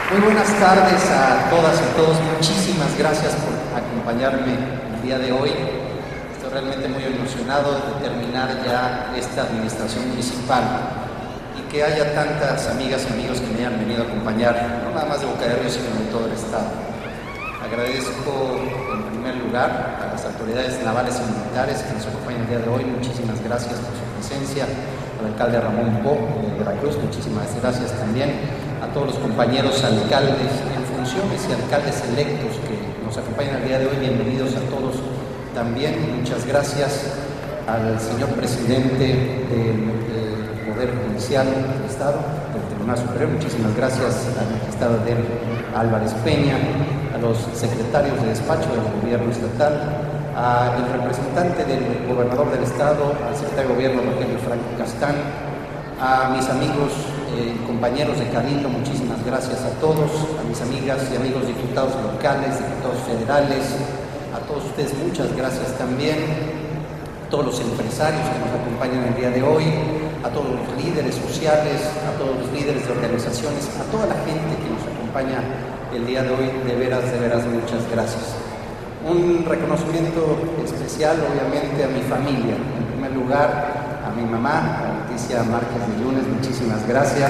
Muy buenas tardes a todas y todos. Muchísimas gracias por acompañarme el día de hoy. Estoy realmente muy emocionado de terminar ya esta administración municipal y que haya tantas amigas y amigos que me hayan venido a acompañar, no nada más de Boca del Río, sino de todo el estado. Agradezco en primer lugar a las autoridades navales y militares que nos acompañan el día de hoy. Muchísimas gracias por su presencia. Al alcalde Ramón Po de Veracruz, muchísimas gracias también. A todos los compañeros alcaldes en funciones y alcaldes electos que nos acompañan el día de hoy, bienvenidos a todos también. Muchas gracias al señor presidente del Poder Judicial del Estado, del Tribunal Superior, muchísimas gracias al magistrado Adel Álvarez Peña, a los secretarios de despacho del gobierno estatal, al representante del gobernador del estado, al secretario de gobierno Rogelio Franco Castán, a mis amigos compañeros de Cabildo, muchísimas gracias a todos, a mis amigas y amigos diputados locales, diputados federales, a todos ustedes muchas gracias también, a todos los empresarios que nos acompañan el día de hoy, a todos los líderes sociales, a todos los líderes de organizaciones, a toda la gente que nos acompaña el día de hoy, de veras, muchas gracias. Un reconocimiento especial, obviamente, a mi familia, en primer lugar, a mi mamá, a Leticia Márquez de Yunes, muchísimas gracias.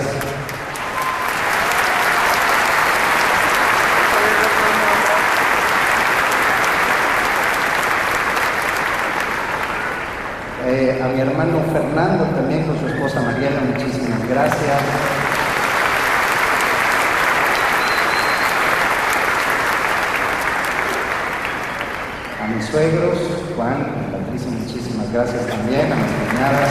A mi hermano Fernando, también con su esposa Mariela, muchísimas gracias. A mis suegros, Juan y Patricia, muchísimas gracias también, a mis cuñadas.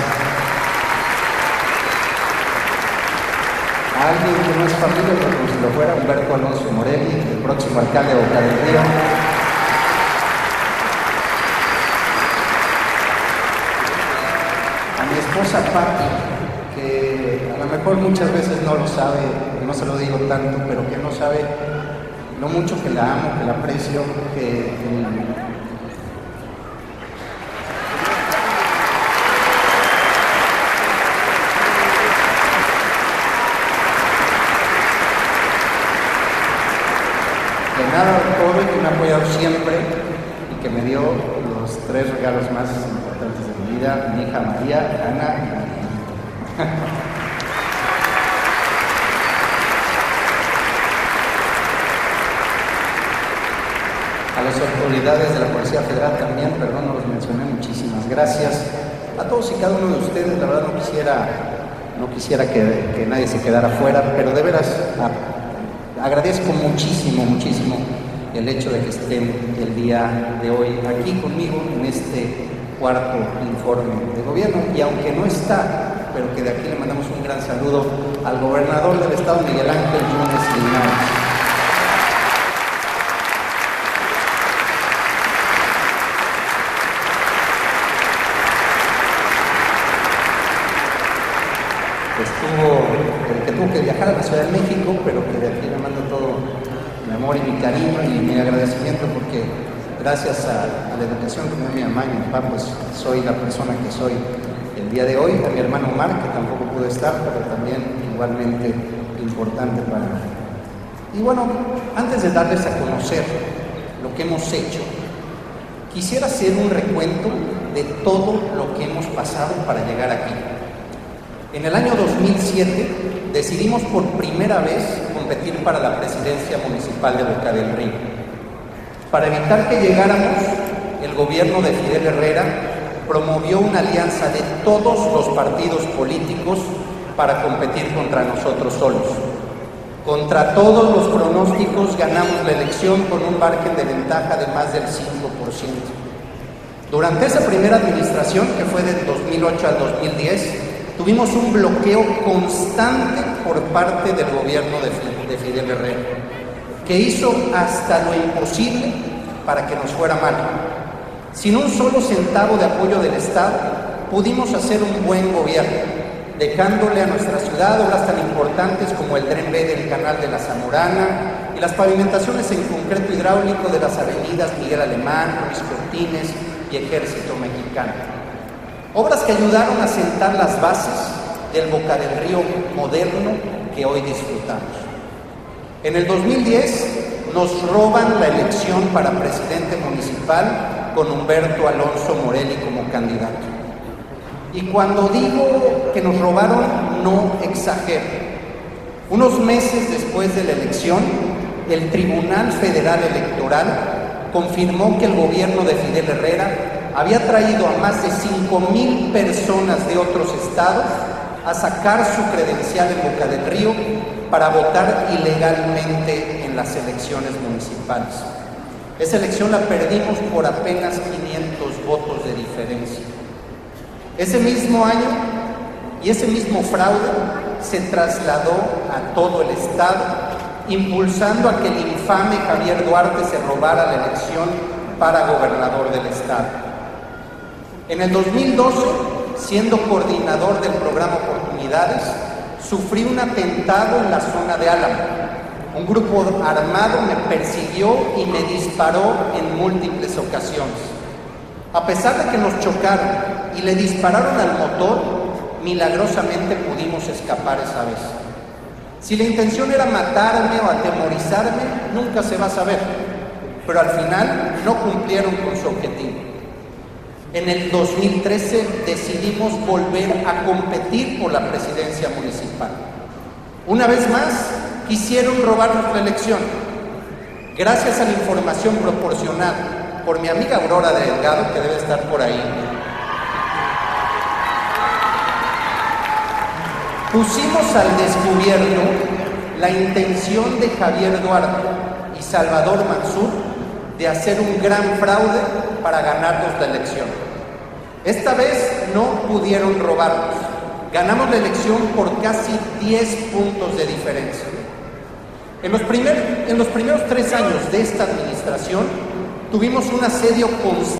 A alguien que no es familia, pero como si lo fuera, Humberto Alonso Morelli, el próximo alcalde de Boca del Río. A mi esposa Pati, que a lo mejor muchas veces no lo sabe, no se lo digo tanto, pero que no sabe lo mucho que la amo, que la aprecio, que nada todo y que me ha apoyado siempre y que me dio los 3 regalos más importantes de mi vida, mi hija María, Ana y María. A las autoridades de la Policía Federal también, perdón, no los mencioné, muchísimas gracias. A todos y cada uno de ustedes, la verdad no quisiera que nadie se quedara fuera, pero de veras agradezco muchísimo el hecho de que estén el día de hoy aquí conmigo en este cuarto informe de gobierno, y aunque no está, pero que de aquí le mandamos un gran saludo al gobernador del estado, Miguel Ángel Yunes Linares. El que tuvo que viajar a la Ciudad de México, pero que de aquí le mando todo mi amor y mi cariño y mi agradecimiento, porque gracias a la educación que me dio mi mamá y mi papá, pues soy la persona que soy el día de hoy. A mi hermano Omar, que tampoco pudo estar, pero también igualmente importante para mí. Y bueno, antes de darles a conocer lo que hemos hecho, quisiera hacer un recuento de todo lo que hemos pasado para llegar aquí. En el año 2007 decidimos por primera vez competir para la presidencia municipal de Boca del Río. Para evitar que llegáramos, el gobierno de Fidel Herrera promovió una alianza de todos los partidos políticos para competir contra nosotros solos. Contra todos los pronósticos ganamos la elección con un margen de ventaja de más del 5%. Durante esa primera administración, que fue del 2008 al 2010, tuvimos un bloqueo constante por parte del gobierno de Fidel Herrera, que hizo hasta lo imposible para que nos fuera mal. Sin un solo centavo de apoyo del Estado, pudimos hacer un buen gobierno, dejándole a nuestra ciudad obras tan importantes como el Tren B del Canal de la Zamorana y las pavimentaciones en concreto hidráulico de las avenidas Miguel Alemán, Ruiz Cortines y Ejército Mexicano. Obras que ayudaron a sentar las bases del Boca del Río moderno que hoy disfrutamos. En el 2010 nos roban la elección para presidente municipal con Humberto Alonso Morelli como candidato. Y cuando digo que nos robaron, no exagero. Unos meses después de la elección, el Tribunal Federal Electoral confirmó que el gobierno de Fidel Herrera había traído a más de 5,000 personas de otros estados a sacar su credencial en Boca del Río para votar ilegalmente en las elecciones municipales. Esa elección la perdimos por apenas 500 votos de diferencia. Ese mismo año y ese mismo fraude se trasladó a todo el estado, impulsando a que el infame Javier Duarte se robara la elección para gobernador del estado. En el 2012, siendo coordinador del programa Oportunidades, sufrí un atentado en la zona de Álamo. Un grupo armado me persiguió y me disparó en múltiples ocasiones. A pesar de que nos chocaron y le dispararon al motor, milagrosamente pudimos escapar esa vez. Si la intención era matarme o atemorizarme, nunca se va a saber, pero al final no cumplieron con su objetivo. En el 2013 decidimos volver a competir por la presidencia municipal. Una vez más, quisieron robarnos la elección. Gracias a la información proporcionada por mi amiga Aurora Delgado, que debe estar por ahí, pusimos al descubierto la intención de Javier Duarte y Salvador Mansur de hacer un gran fraude para ganarnos la elección. Esta vez no pudieron robarnos. Ganamos la elección por casi 10 puntos de diferencia. En los primeros 3 años de esta administración tuvimos un asedio constante